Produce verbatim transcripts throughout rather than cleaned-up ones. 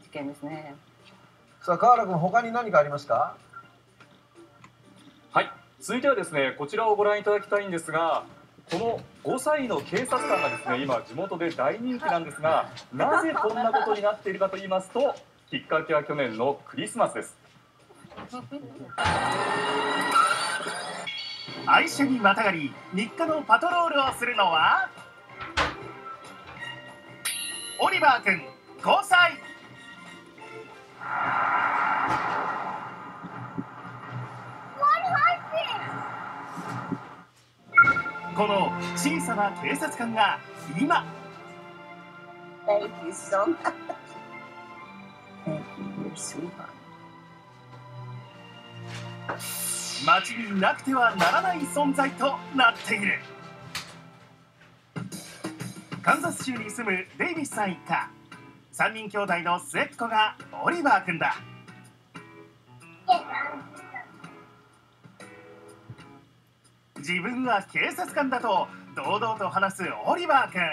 事件ですね。 さあ川原君、他に何かありますか？ はい、続いてはですね、こちらをご覧いただきたいんですが、このごさいの警察官がですね、今地元で大人気なんですが、なぜこんなことになっているかと言いますと、きっかけは去年のクリスマスです。 愛車にまたがり日課のパトロールをするのはオリバー君ごさい。この小さな警察官が今街になくてはならない存在となっている。カンザス州に住むデイビスさん一家、さんにん兄弟の末っ子がオリバー君だ。自分は警察官だと堂々と話すオリバー君。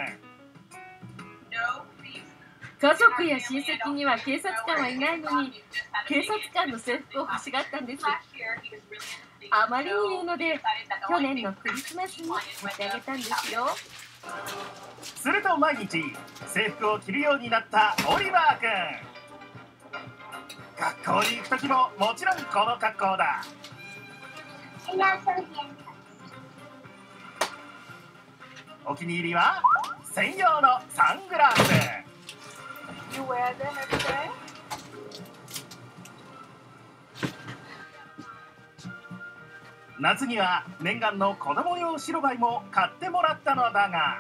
家族や親戚には警察官はいないのに、警察官の制服を欲しがったんです。あまりに言うので、去年のクリスマスに買ってあげたんですよ。 すると毎日制服を着るようになったオリバー君。学校に行く時ももちろんこの格好だ。お気に入りは専用のサングラス。夏には念願の子供用白バイも買ってもらったのだが、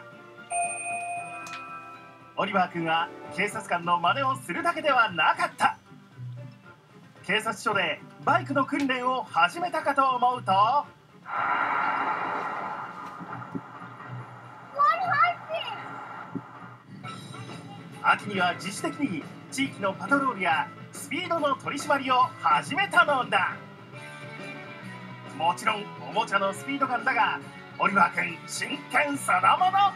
オリバー君は警察官の真似をするだけではなかった。警察署でバイクの訓練を始めたかと思うと、秋には自主的に地域のパトロールやスピードの取り締まりを始めたのだ。もちろんおもちゃのスピードガンだが、オリバー君真剣そのもの。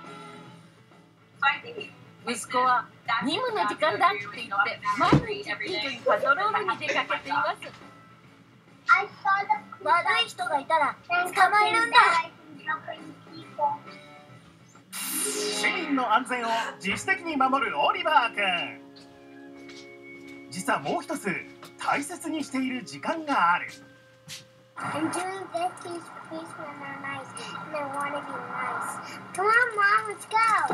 息子は任務の時間だって言って毎日近所にパトロールに出かけています。悪い人がいたら捕まえるんだ。 市民の安全を自主的に守るオリバー君。実はもう一つ大切にしている時間がある。 I'm doing this piece for policemen are nice and I want to be nice. Come on, Mom, let's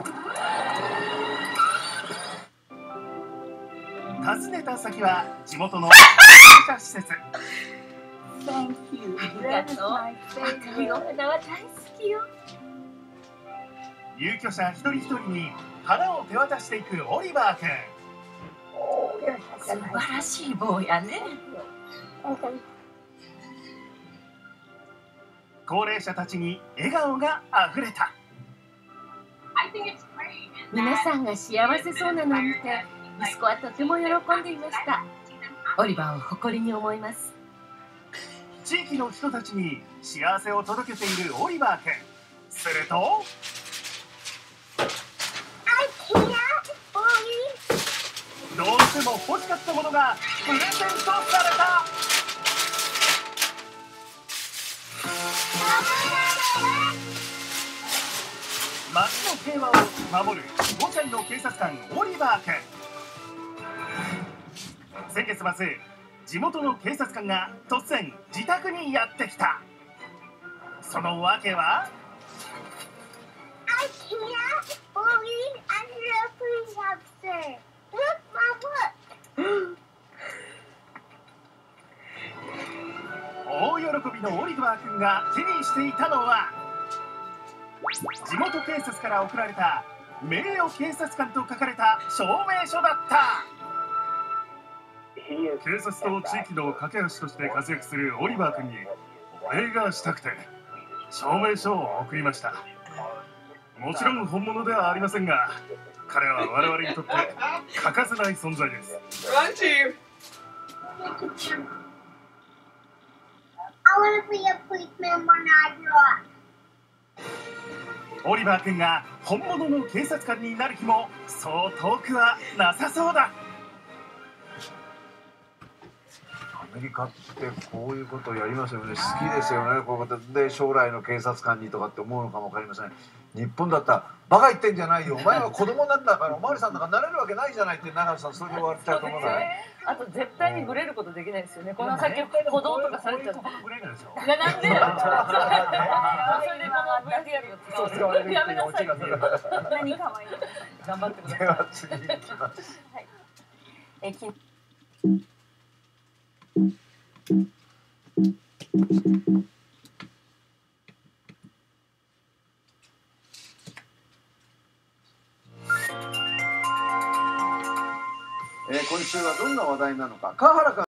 go. 訪ねた先は地元の高齢者施設。 Thank you. ありがとう。赤いお花は大好きよ。 入居者一人一人に花を手渡していくオリバー君。 素晴らしい坊やね。 高齢者たちに笑顔があふれた。 皆さんが幸せそうなのを見て、息子はとても喜んでいました。オリバーを誇りに思います。 地域の人たちに幸せを届けているオリバー君。するとどうしても欲しかったものがプレゼントされた。街の平和を守るごさいの警察官オリバー君。先月末、地元の警察官が突然自宅にやってきた。その訳は大喜びのオリバー君が手にしていたのは地元警察から送られた名誉警察官と書かれた証明書だった。警察と地域の架け橋として活躍するオリバー君にお礼がしたくて証明書を送りました。もちろん本物ではありませんが、彼は我々にとって欠かせない存在です。オリバー君が本物の警察官になる日もそう遠くはなさそうだ。 アメリカってこういうことをやりますよね。好きですよね。こういうことで将来の警察官にとかって思うのかもわかりません。日本だったらバカ言ってんじゃないよ。お前は子供なんだからおまわりさんなんかなれるわけないじゃないって長野さんそれで終わっちゃうと思うからね。 あと絶対にブレることできないですよね。この先歩道とかされちゃうと。 ブレるでしょ。 ななんで？それでこの ブイティーアール がそう使われるっていうやめなさいオチがする。 何かわいい。 頑張ってください。 では次に行きます。 えきえー今週はどんな話題なのか川原君。